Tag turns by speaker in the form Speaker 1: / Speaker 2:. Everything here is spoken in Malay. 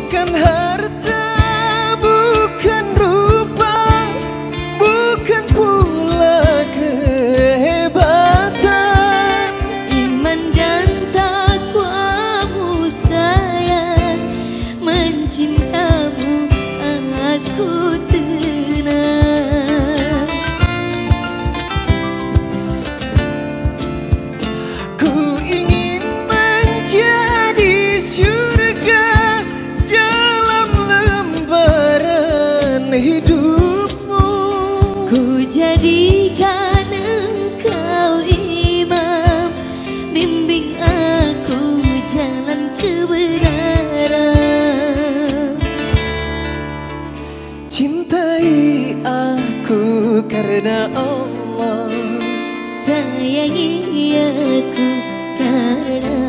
Speaker 1: Bukan harta, bukan rupa, bukan pula kehebatan,
Speaker 2: iman dan takwamu sayang, mencintamu aku tenang.
Speaker 1: Ku ingin menjadi surga dalam lembaran hidupmu.
Speaker 2: Ku jadikan engkau imam, bimbing aku jalan kebenaran.
Speaker 1: Cintai aku karena Allah,
Speaker 2: Sayangi aku karena